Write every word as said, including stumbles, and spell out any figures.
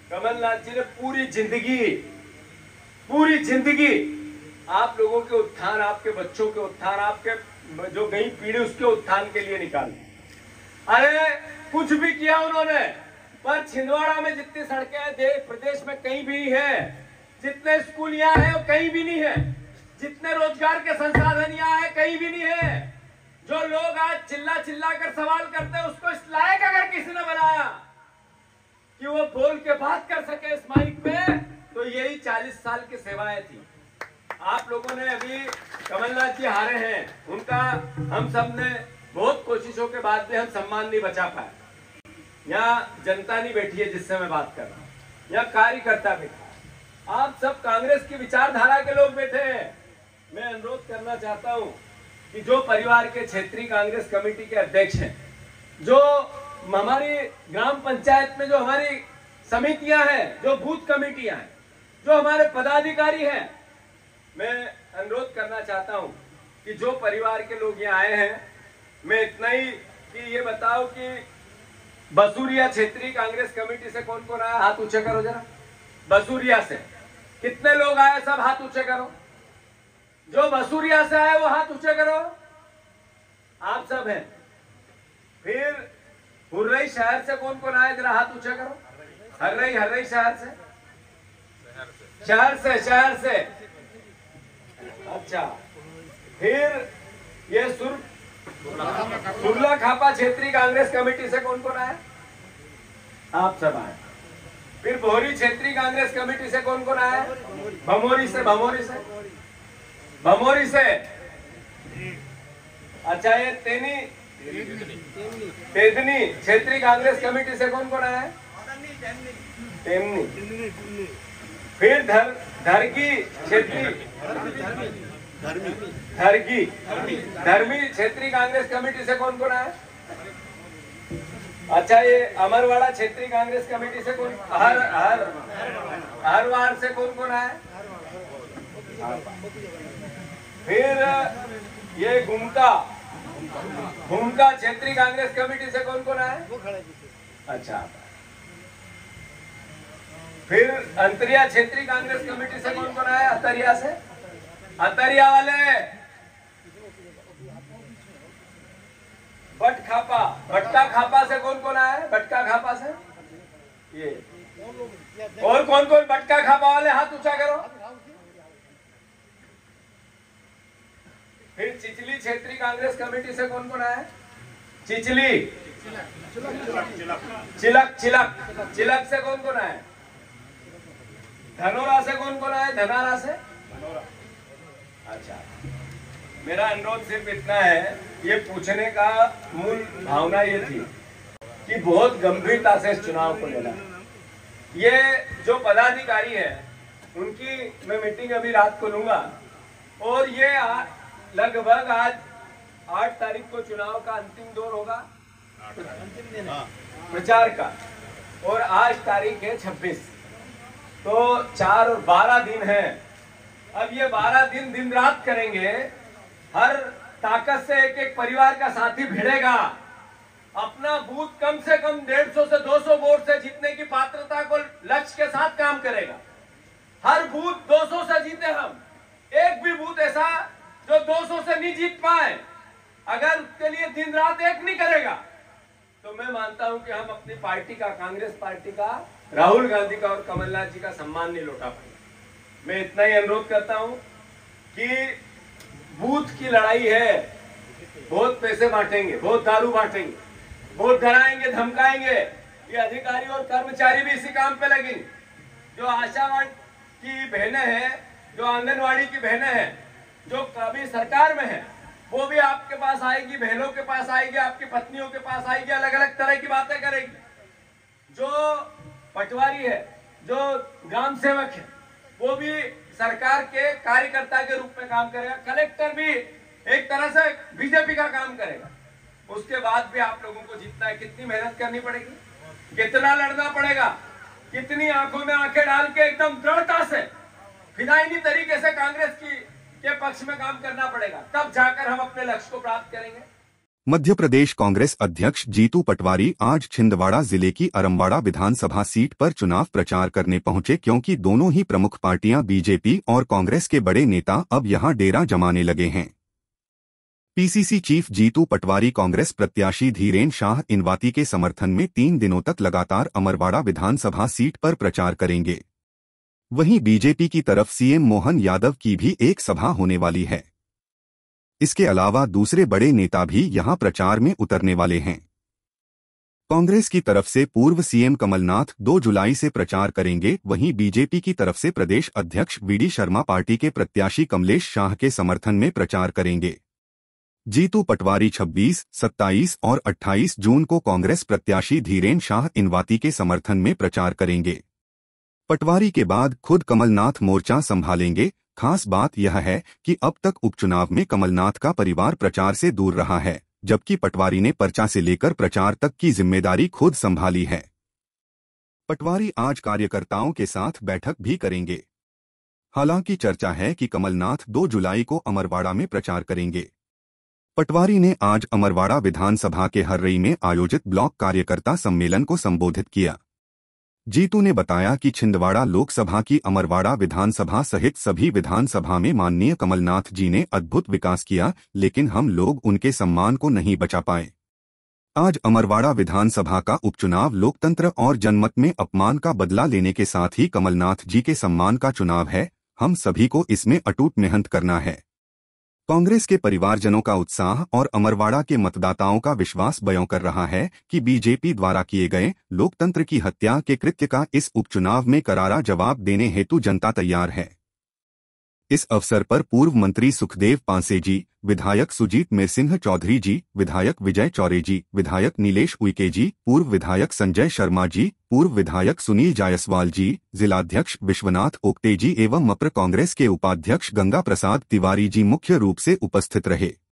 कमलनाथ जी ने पूरी जिंदगी पूरी जिंदगी आप लोगों के उत्थान, आपके बच्चों के उत्थान, आपके जो गई पीढ़ी उसके उत्थान के लिए निकाली। अरे कुछ भी किया उन्होंने, पर छिंदवाड़ा में जितनी सड़कें देश प्रदेश में कहीं भी नहीं है, जितने स्कूल यहाँ है वो कहीं भी नहीं है, जितने रोजगार के संसाधन यहाँ है कहीं भी नहीं है। जो लोग आज चिल्ला चिल्ला कर सवाल करते हैं उसको इस लायक अगर किसी ने बनाया कि वो बोल के बात कर सके इस माइक में, तो यही चालीस साल की सेवाएं थी। आप लोगों ने अभी कमलनाथ जी हारे हैं, उनका हम सब ने बहुत कोशिशों के बाद भी हम सम्मान नहीं बचा पाए। यहाँ जनता नहीं बैठी है जिससे मैं बात कर रहा हूँ, यहाँ कार्यकर्ता बैठा है, आप सब कांग्रेस की विचारधारा के लोग बैठे हैं। मैं अनुरोध करना चाहता हूँ कि जो परिवार के क्षेत्रीय कांग्रेस कमेटी के अध्यक्ष हैं, जो हमारी ग्राम पंचायत में जो हमारी समितियां हैं, जो बूथ कमेटियां हैं, जो हमारे पदाधिकारी हैं, मैं अनुरोध करना चाहता हूं कि जो परिवार के लोग यहाँ आए हैं, मैं इतना ही कि ये बताओ कि बसूरिया क्षेत्रीय कांग्रेस कमेटी से कौन कौन आया, हाथ ऊंचे करो जरा। बसूरिया से कितने लोग आए, सब हाथ ऊंचे करो। जो बसूरिया से आए वो हाथ ऊंचे करो, आप सब हैं। फिर हुर्रई शहर से कौन कौन आए, जरा हाथ ऊंचे करो। हर्रई हर्रई शहर से शहर से शहर से अच्छा। फिर ये सुर सुरला खापा क्षेत्रीय कांग्रेस कमेटी से कौन कौन आया, आप सब आए। फिर भोरी क्षेत्रीय कांग्रेस कमेटी से कौन कौन आया, भमोरी से भमोरी से भमोरी से अच्छा। ये तेनी तेदनी क्षेत्रीय कांग्रेस कमेटी से कौन कौन आया है, तेमनी। फिर धर धरगी क्षेत्रीय धरगी धर्मी क्षेत्रीय कांग्रेस कमेटी से कौन कौन आया। अच्छा, ये अमरवाड़ा क्षेत्रीय कांग्रेस कमेटी से कौन, हर हर हर वार से कौन कौन आया। फिर ये घूमका घूमका क्षेत्रीय कांग्रेस कमेटी से कौन कौन आया, अच्छा। फिर अंतरिया क्षेत्रीय कांग्रेस कमेटी से कौन कौन आया, अतरिया से, अतरिया वाले। बट खापा भट्टा खापा से कौन कौन आया, बटका खापा से ये। और कौन कौन बटका खापा वाले, हाथ ऊंचा करो। फिर चिचली क्षेत्रीय कांग्रेस कमेटी से कौन कौन आया, चिचली चिलक चिलक चिलक से कौन कौन आया। धनोरा से कौन कौन आया, धनारा से, अच्छा। मेरा अनुरोध सिर्फ इतना है, ये पूछने का मूल भावना ये थी कि बहुत गंभीरता से इस चुनाव को लेना। ये जो पदाधिकारी है उनकी मैं मीटिंग अभी रात को लूंगा, और ये लगभग आज आठ तारीख को चुनाव का अंतिम दौर होगा, अंतिम दिन है प्रचार का, और आज तारीख है छब्बीस, तो चार और बारह दिन है। अब ये बारह दिन दिन रात करेंगे, हर ताकत से एक एक परिवार का साथी भिड़ेगा, अपना बूथ कम से कम डेढ़ सौ से दो सौ वोट से जीतने की पात्रता को लक्ष्य के साथ काम करेगा। हर बूथ दो सौ से जीते हम, एक भी बूथ ऐसा जो दो सौ से नहीं जीत पाए, अगर उसके लिए दिन रात एक नहीं करेगा, तो मैं मानता हूं कि हम अपनी पार्टी का, कांग्रेस पार्टी का, राहुल गांधी का और कमलनाथ जी का सम्मान नहीं लौटा पाएंगे। मैं इतना ही अनुरोध करता हूं कि बूथ की लड़ाई है, बहुत पैसे बांटेंगे, बहुत दारू बांटेंगे, बहुत डराएंगे धमकाएंगे, ये अधिकारी और कर्मचारी भी इसी काम पे लगेंगे। जो आशावाद की बहनें हैं, जो आंगनवाड़ी की बहनें हैं, जो कभी सरकार में है, वो भी आपके पास आएगी, बहनों के पास आएगी, आपकी पत्नियों के पास आएगी, अलग अलग तरह की बातें करेगी। जो पटवारी है, जो ग्राम सेवक है, वो भी सरकार के कार्यकर्ता के रूप में काम करेगा। कलेक्टर भी एक तरह से बीजेपी का काम करेगा। उसके बाद भी आप लोगों को जीतना है, कितनी मेहनत करनी पड़ेगी, कितना लड़ना पड़ेगा, कितनी आंखों में आंखें डाल के एकदम दृढ़ता से फिदायनी तरीके से कांग्रेस की के पक्ष में काम करना पड़ेगा, तब जाकर हम अपने लक्ष्य को प्राप्त करेंगे। मध्य प्रदेश कांग्रेस अध्यक्ष जीतू पटवारी आज छिंदवाड़ा जिले की अरमवाड़ा विधानसभा सीट पर चुनाव प्रचार करने पहुंचे, क्योंकि दोनों ही प्रमुख पार्टियां बीजेपी और कांग्रेस के बड़े नेता अब यहां डेरा जमाने लगे हैं। पीसीसी चीफ जीतू पटवारी कांग्रेस प्रत्याशी धीरेन शाह इनवाती के समर्थन में तीन दिनों तक लगातार अमरवाड़ा विधानसभा सीट पर प्रचार करेंगे। वहीं बीजेपी की तरफ सीएम मोहन यादव की भी एक सभा होने वाली है। इसके अलावा दूसरे बड़े नेता भी यहां प्रचार में उतरने वाले हैं। कांग्रेस की तरफ से पूर्व सीएम कमलनाथ दो जुलाई से प्रचार करेंगे। वहीं बीजेपी की तरफ से प्रदेश अध्यक्ष वीडी शर्मा पार्टी के प्रत्याशी कमलेश शाह के समर्थन में प्रचार करेंगे। जीतू पटवारी छब्बीस, सत्ताईस और अट्ठाईस जून को कांग्रेस प्रत्याशी धीरेन शाह इनवाती के समर्थन में प्रचार करेंगे। पटवारी के बाद खुद कमलनाथ मोर्चा संभालेंगे। खास बात यह है कि अब तक उपचुनाव में कमलनाथ का परिवार प्रचार से दूर रहा है, जबकि पटवारी ने पर्चा से लेकर प्रचार तक की जिम्मेदारी खुद संभाली है। पटवारी आज कार्यकर्ताओं के साथ बैठक भी करेंगे। हालांकि चर्चा है कि कमलनाथ दो जुलाई को अमरवाड़ा में प्रचार करेंगे। पटवारी ने आज अमरवाड़ा विधानसभा के हर्रई में आयोजित ब्लॉक कार्यकर्ता सम्मेलन को संबोधित किया। जीतू ने बताया कि छिंदवाड़ा लोकसभा की अमरवाड़ा विधानसभा सहित सभी विधानसभा में माननीय कमलनाथ जी ने अद्भुत विकास किया, लेकिन हम लोग उनके सम्मान को नहीं बचा पाए। आज अमरवाड़ा विधानसभा का उपचुनाव लोकतंत्र और जनमत में अपमान का बदला लेने के साथ ही कमलनाथ जी के सम्मान का चुनाव है। हम सभी को इसमें अटूट मेहनत करना है। कांग्रेस के परिवारजनों का उत्साह और अमरवाड़ा के मतदाताओं का विश्वास बयां कर रहा है कि बीजेपी द्वारा किए गए लोकतंत्र की हत्या के कृत्य का इस उपचुनाव में करारा जवाब देने हेतु जनता तैयार है। इस अवसर पर पूर्व मंत्री सुखदेव पांसे जी, विधायक सुजीत मिरसिंह चौधरी जी, विधायक विजय चौरे जी, विधायक नीलेश उइके जी, पूर्व विधायक संजय शर्मा जी, पूर्व विधायक सुनील जायसवाल जी, जिलाध्यक्ष विश्वनाथ ओक्टे जी एवं मप्र कांग्रेस के उपाध्यक्ष गंगा प्रसाद तिवारी जी मुख्य रूप से उपस्थित रहे।